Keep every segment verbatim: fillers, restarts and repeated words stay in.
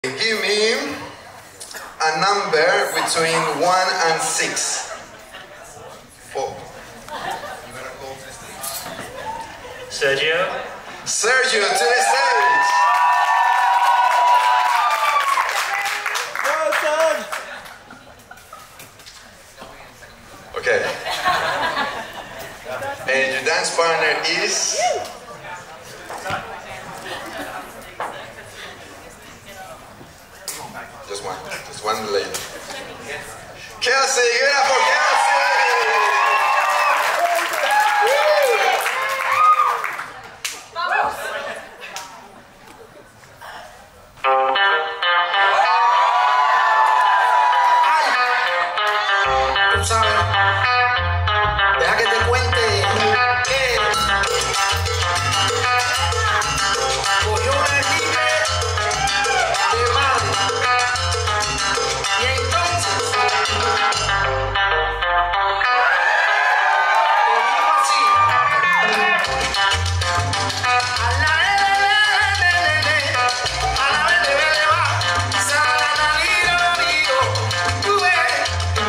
Give me a number between one and six. Four. Sergio. Sergio, to the stage. Well done. Okay. And your dance partner is? Just one. Just one lady. Kelsey, give it up for Kelsey! Tú sabes, deja que te cuente que cogió una equipe de madre y entonces cogimos así a la lelelelelele, a la bele va, salanaliro, tú ves.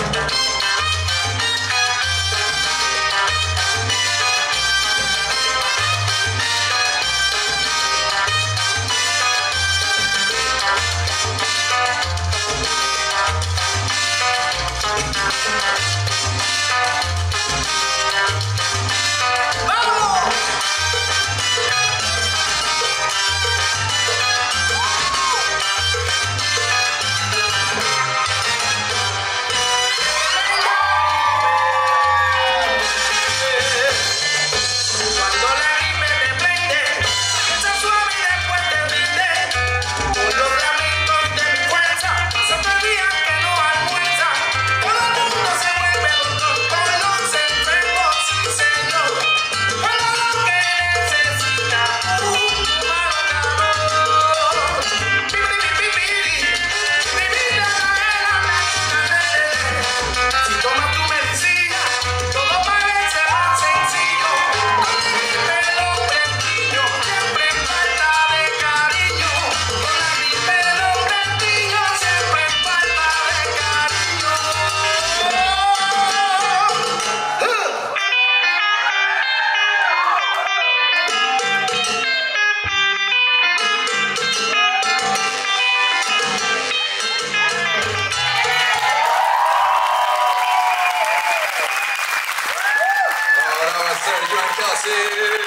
Sergio and Kelsey.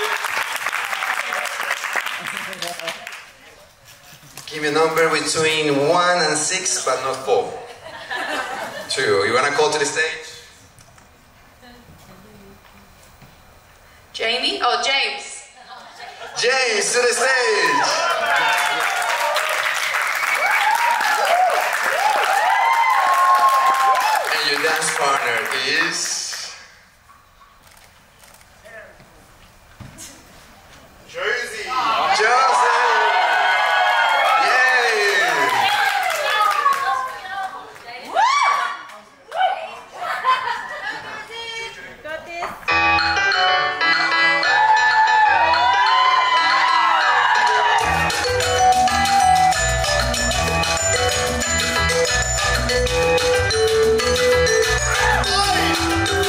Give me a number between one and six, but not four. Two. You wanna call to the stage? Jamie? Oh, James. James, to the stage. And your dance partner is? Jersey. Jersey. Yay. Got this. Ay.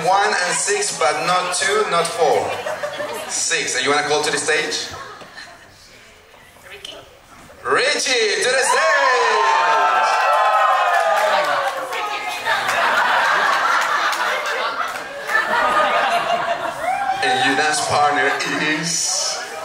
one and six, but not two, not four. Six. And you want to call to the stage? Ricky. Richie, to the stage! And your dance partner is...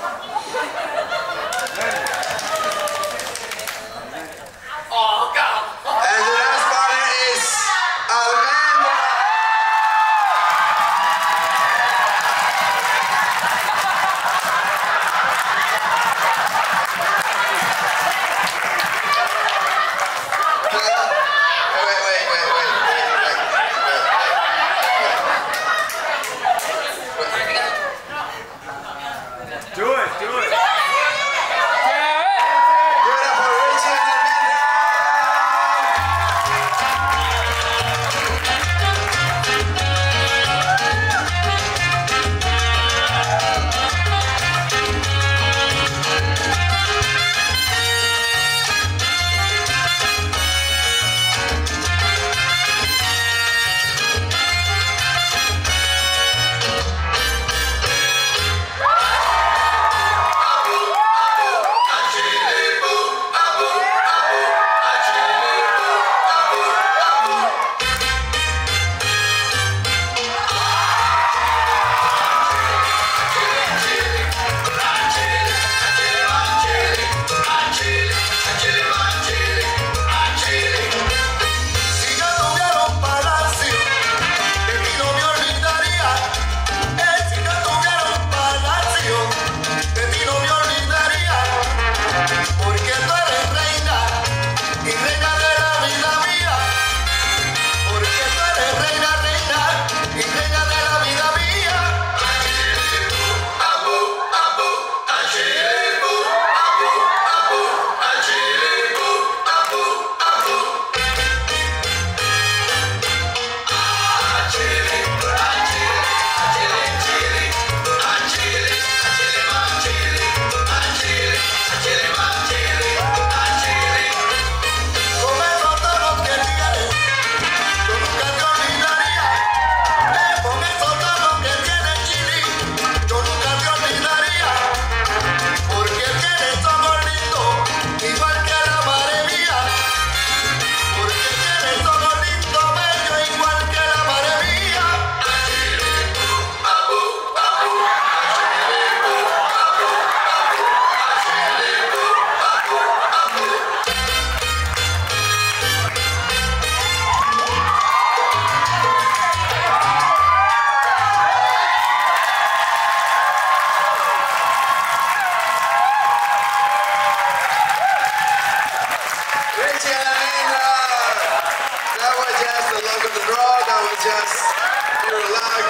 Just your luck.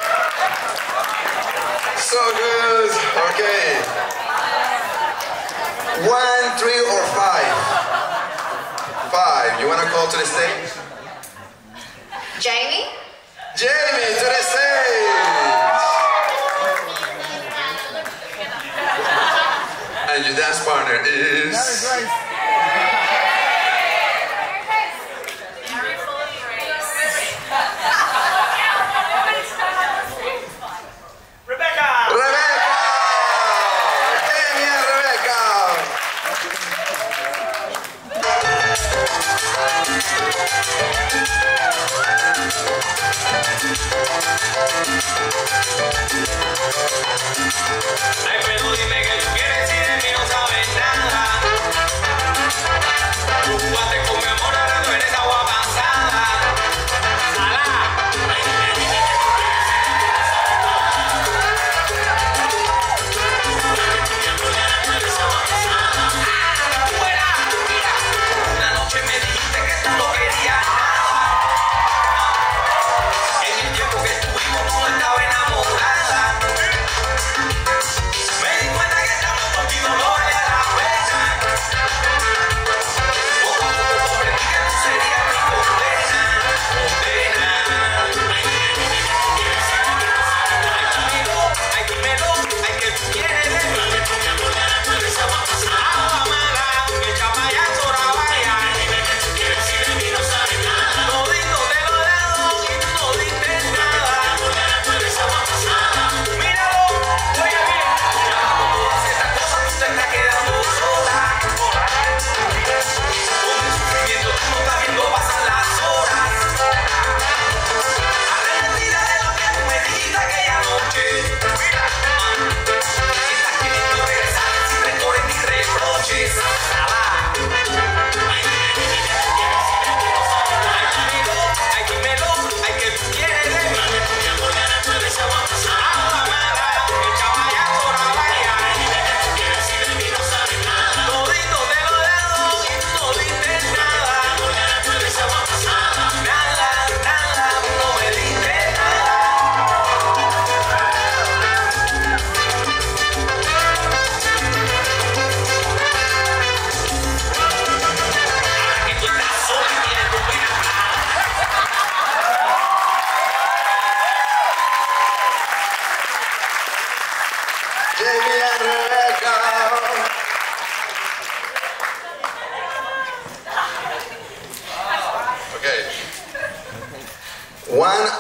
So good. Okay. One, three, or five? Five. You want to call to the stage? Jamie? Jamie, to the stage. And your dance partner is... Rebecca!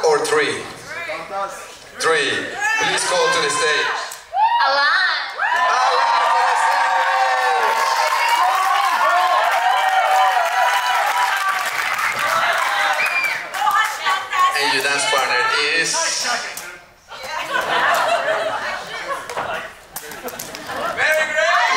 or three? Three. Please call to the stage. Alan. And your dance partner is... Mary Grace!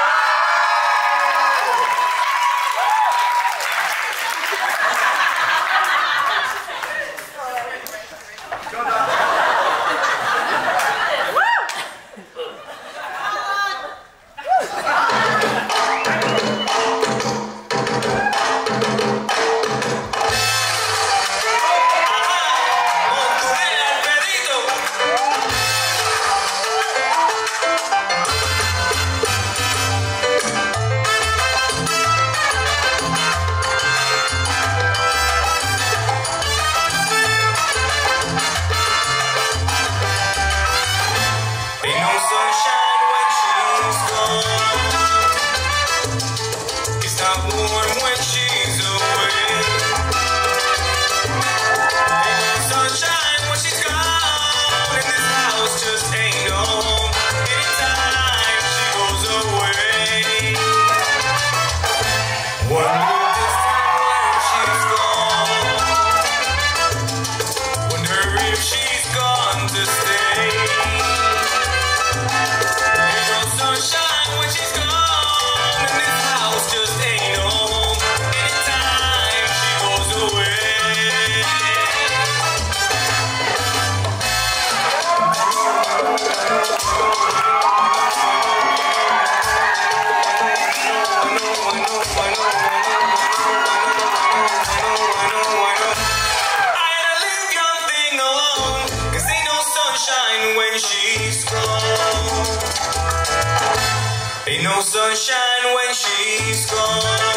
Ain't no sunshine when she's gone.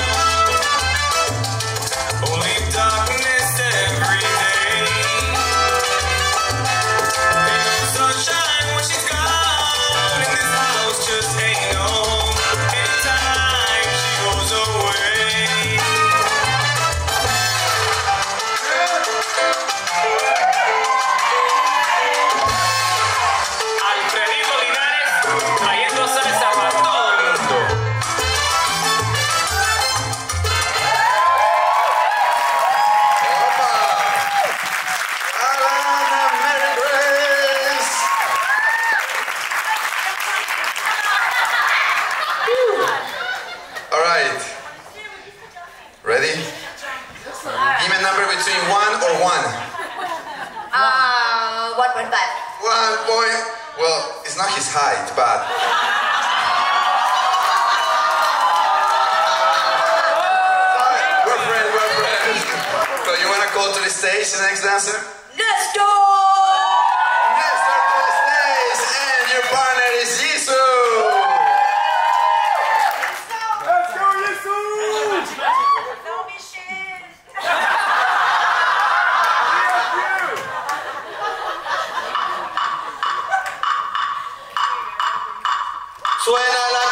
Only darkness every day. Ain't no sunshine when she's gone. And this house just ain't home. Anytime she goes away. Alfredito Linares trayendo salsa para todo el mundo. Alana, Mary Grace. All right. Ready? Give me a number between one or one. Uh, one point five. One point. Well, it's not his height, but. We're friends, we're friends. So you wanna call to the stage the next dancer? Nestor! Nestor to the stage, and your partner is Jisoo. Let's go, Jisoo! No mission! Suena la